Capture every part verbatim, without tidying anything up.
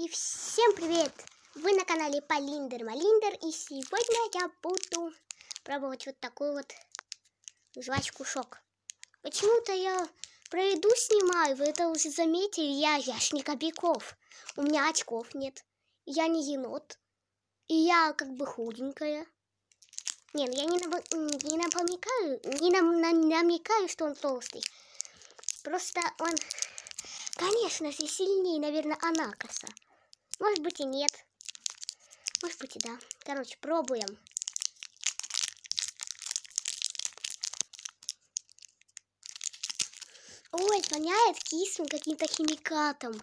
И всем привет! Вы на канале Полиндер Малиндер, и сегодня я буду пробовать вот такую вот жвачку Шок. Почему-то я про еду снимаю, вы это уже заметили, я яшник Кобяков. У меня очков нет, я не енот, и я как бы худенькая. Нет, я не, нап... не напомикаю, не нам... намекаю, что он толстый. Просто он, конечно же, сильнее, наверное, Анакаса. Может быть и нет. Может быть и да. Короче, пробуем. Ой, воняет кислым каким-то химикатом.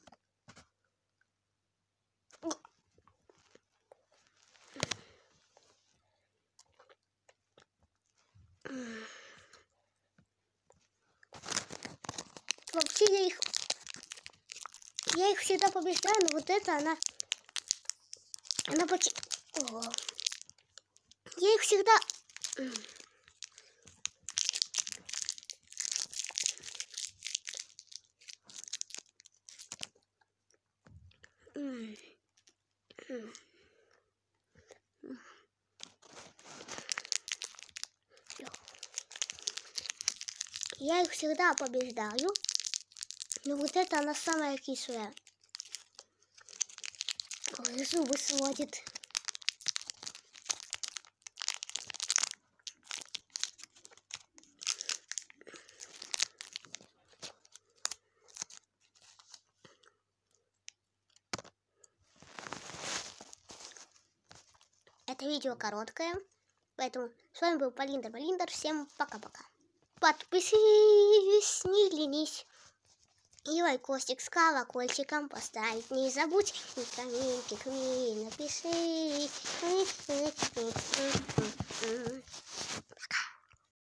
Вообще я их... Я их всегда побеждаю, но вот это она... Она почти... О. Я их всегда... Я их всегда побеждаю, но вот это она самая кислая. Ой, зубы сводит. Это видео короткое, поэтому с вами был Полиндер Малиндер. Всем пока-пока. Подписывайтесь, не ленись. И лайкосик с колокольчиком поставить не забудь. И комментик мне напиши.